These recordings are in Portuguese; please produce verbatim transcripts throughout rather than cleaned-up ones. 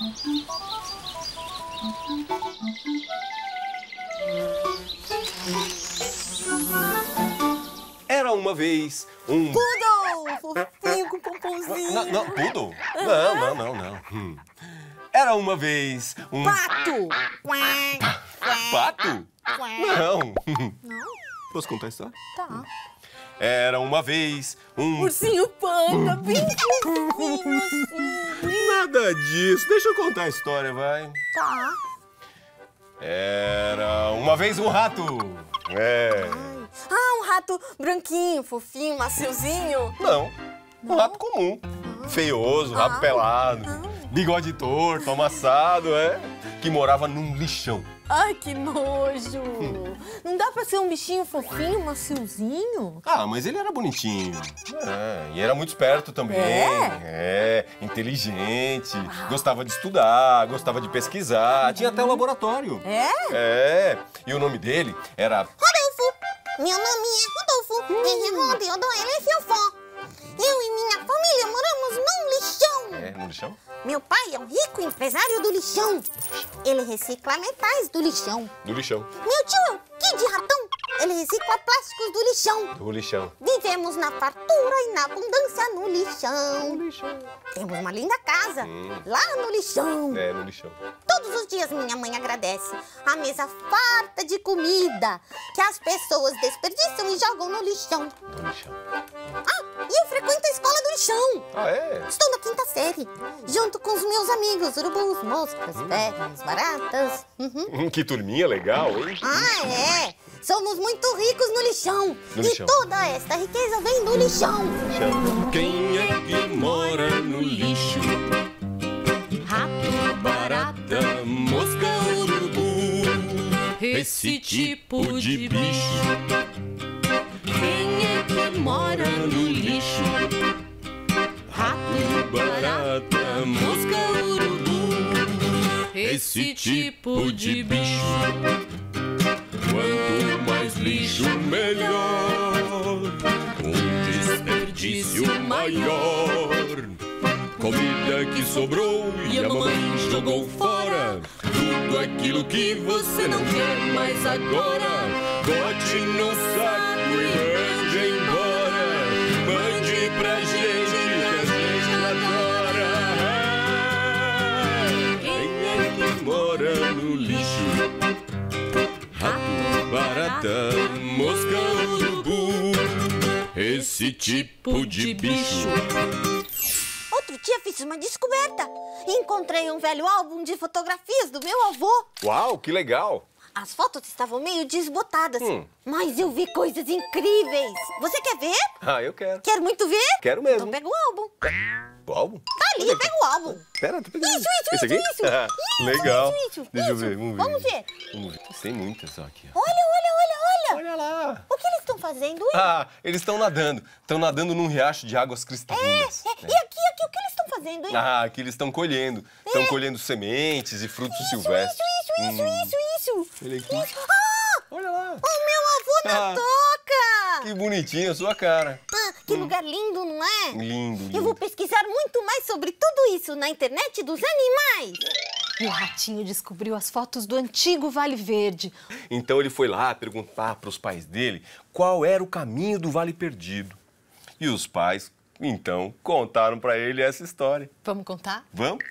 Era uma vez um... Poodle! Fofinho com pompomzinho. Não, não, Poodle? Não, não, não, não. Hum. Era uma vez um... Pato! Pato? Não. Não? Posso contar a história? Tá. Era uma vez um... Ursinho panda, bem fofinho assim. Nada disso. Deixa eu contar a história, vai. Tá. Era uma vez um rato. É. Ah, um rato branquinho, fofinho, maciozinho. Não. Um rato comum. Feioso, rabo Ah. pelado, Ah. bigode torto, amassado, é. Que morava num lixão. Ai, que nojo. Não dá pra ser um bichinho fofinho, maciozinho? Ah, mas ele era bonitinho. É, e era muito esperto também. É? É, inteligente, gostava de estudar, gostava de pesquisar, tinha até um laboratório. É? É, e o nome dele era... Rodolfo! Meu nome é Rodolfo. Ele é Rodolfo, ele é Fiofó. Eu e minha família moramos num lixão. É, no lixão? Meu pai é um rico empresário do lixão. Ele recicla metais do lixão. Do lixão. Meu tio é um Kid Ratão. Ele recicla plásticos do lixão. Do lixão. Vivemos na fartura e na abundância no lixão. No lixão. Temos uma linda casa Hum. lá no lixão. É, no lixão. Todos os dias minha mãe agradece a mesa farta de comida que as pessoas desperdiçam e jogam no lixão. No lixão. Ah, e eu frequento a escola do lixão. Ah, é? Estou na quinta série, junto com os meus amigos, urubus, moscas, vermes, baratas. Uhum. Hum, que turminha legal, hein? Ah, é! Somos muito ricos no lixão. No e lixão. toda esta riqueza vem do lixão. Lixão. Quem é que mora no lixo? Rato, barata, mosca, urubu. Esse tipo de bicho. Quem é que mora no lixo? Rato, barata, mosca, urubu. Esse tipo de bicho. Quanto mais lixo, melhor. Um desperdício maior. Comida que sobrou e a mamãe jogou fora. Tudo aquilo que você não quer mais agora. Bote no saco e mande embora. Mande pra gente que a gente adora. Quem é que mora no lixo? Rato, barata, mosca, urubu. Esse tipo de bicho. Outro dia fiz uma descoberta. Encontrei um velho álbum de fotografias do meu avô. Uau, que legal. As fotos estavam meio desbotadas, Hum. mas eu vi coisas incríveis. Você quer ver? Ah, eu quero. Quer muito ver? Quero mesmo. Então pega o álbum. O álbum? Tá ali, pega o álbum. Pera, tô pegando. Isso, isso, Esse isso, aqui? isso. Ah, Isso, legal. isso, isso, Deixa eu isso. ver, vamos ver. Vamos ver. Vamos ver. Tem muitas só aqui, ó. Olha, olha, olha, olha. Olha lá. O que eles estão fazendo, hein? Ah, eles estão nadando. Estão nadando num riacho de águas cristalinas. É, e aqui, aqui, o que eles estão fazendo, hein? Ah, aqui eles estão colhendo. Estão É. colhendo sementes e frutos Isso, silvestres. isso, isso, Hum. isso, isso, isso. Olha aqui. Isso. Ah, Olha lá. o meu avô na Ah. toca. Que bonitinho a sua cara. Ah, que lugar lindo, não é? Lindo, lindo. Eu vou pesquisar muito mais sobre tudo isso na internet dos animais. E o ratinho descobriu as fotos do antigo Vale Verde. Então ele foi lá perguntar para os pais dele qual era o caminho do Vale Perdido. E os pais, então, contaram para ele essa história. Vamos contar? Vamos?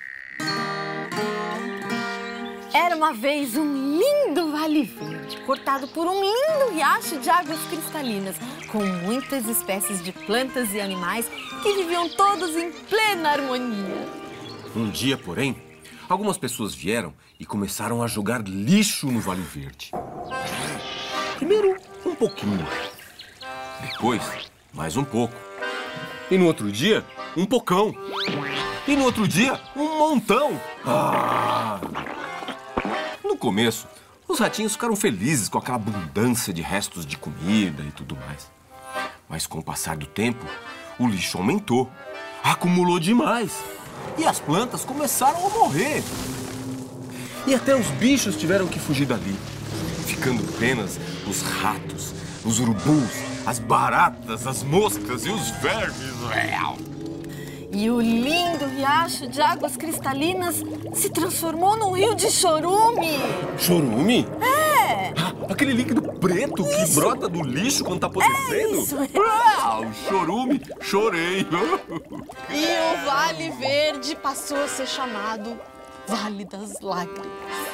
Era uma vez um lindo Vale Verde, cortado por um lindo riacho de águas cristalinas, com muitas espécies de plantas e animais que viviam todos em plena harmonia. Um dia, porém, algumas pessoas vieram e começaram a jogar lixo no Vale Verde. Primeiro, um pouquinho. Depois, mais um pouco. E no outro dia, um pocão. E no outro dia, um montão. Ah! No começo, os ratinhos ficaram felizes com aquela abundância de restos de comida e tudo mais. Mas com o passar do tempo, o lixo aumentou, acumulou demais. E as plantas começaram a morrer. E até os bichos tiveram que fugir dali, ficando apenas os ratos, os urubus, as baratas, as moscas e os vermes. E o lindo riacho de águas cristalinas se transformou num rio de chorume. Chorume? É! Ah, aquele líquido preto que brota do lixo quando tá apodrecendo? É isso. Ah, o chorume, chorei. E o Vale Verde passou a ser chamado Vale das Lágrimas.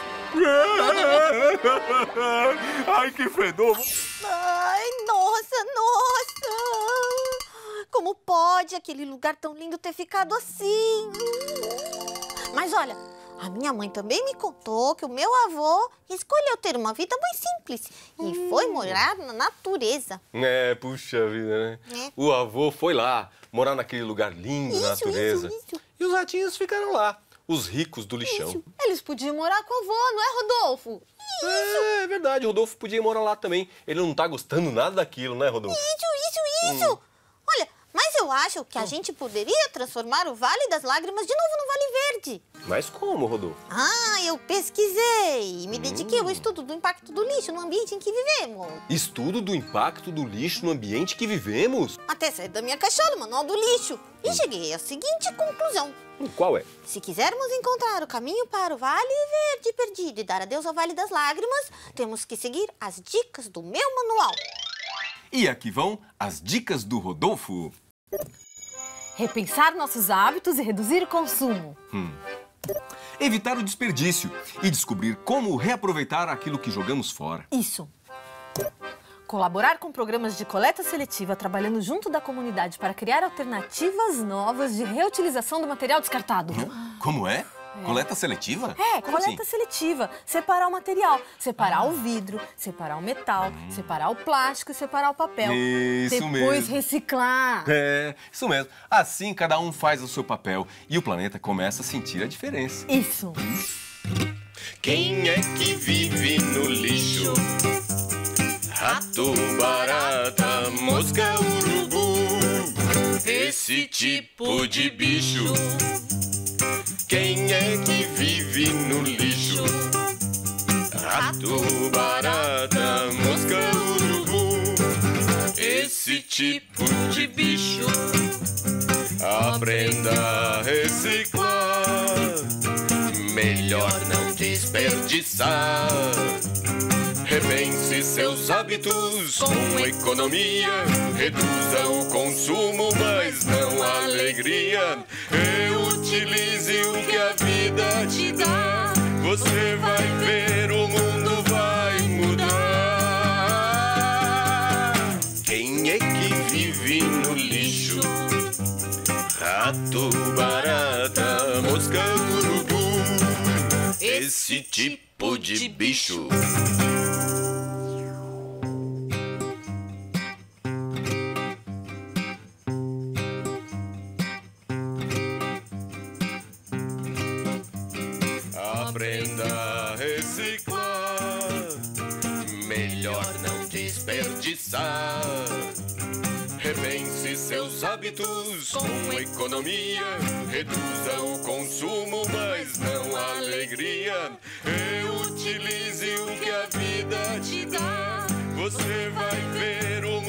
Ai, que fedor. Ai, nossa, nossa! Como pode aquele lugar tão lindo ter ficado assim? Mas olha, a minha mãe também me contou que o meu avô escolheu ter uma vida mais simples e foi morar na natureza. É, puxa vida, né? É. O avô foi lá, morar naquele lugar lindo, na Isso, natureza. isso, isso. E os ratinhos ficaram lá, os ricos do lixão. Isso. Eles podiam morar com o avô, não é, Rodolfo? É, é verdade, o Rodolfo podia morar lá também. Ele não tá gostando nada daquilo, né, Rodolfo? Isso, isso, isso! Olha, mas eu acho que a gente poderia transformar o Vale das Lágrimas de novo no Vale Verde. Mas como, Rodolfo? Ah, eu pesquisei e me dediquei ao estudo do impacto do lixo no ambiente em que vivemos. Estudo do impacto do lixo no ambiente que vivemos? Até sair da minha caixola, o manual do lixo. E cheguei à seguinte conclusão. Qual é? Se quisermos encontrar o caminho para o Vale Verde perdido e dar adeus ao Vale das Lágrimas, temos que seguir as dicas do meu manual. E aqui vão as dicas do Rodolfo. Repensar nossos hábitos e reduzir o consumo. Evitar o desperdício e descobrir como reaproveitar aquilo que jogamos fora. Isso. Colaborar com programas de coleta seletiva, trabalhando junto da comunidade para criar alternativas novas de reutilização do material descartado. Como é? Coleta seletiva? É, Como coleta assim? seletiva. Separar o material. Separar o vidro, separar o metal, separar o plástico e separar o papel. Isso Depois mesmo. reciclar. É, isso mesmo. Assim cada um faz o seu papel e o planeta começa a sentir a diferença. Isso. Quem é que vive no lixo? Rato, barata, mosca, urubu. Esse tipo de bicho. Quem é que vive no lixo? Rato, barata, mosca, urubu. Esse tipo de bicho. Aprenda a reciclar. Melhor não desperdiçar. Repense seus hábitos com economia. Reduza o consumo, mas não a alegria. Reutilize o que a vida te dá. Você vai ver, o mundo vai mudar. Quem é que vive no lixo? Rato, barata, mosca, urubu. Esse tipo de bicho. Aprenda a reciclar. Melhor não desperdiçar. Repense seus hábitos com economia. Reduza o consumo, mas não a alegria. Reutilize o que a vida te dá. Você vai ver, o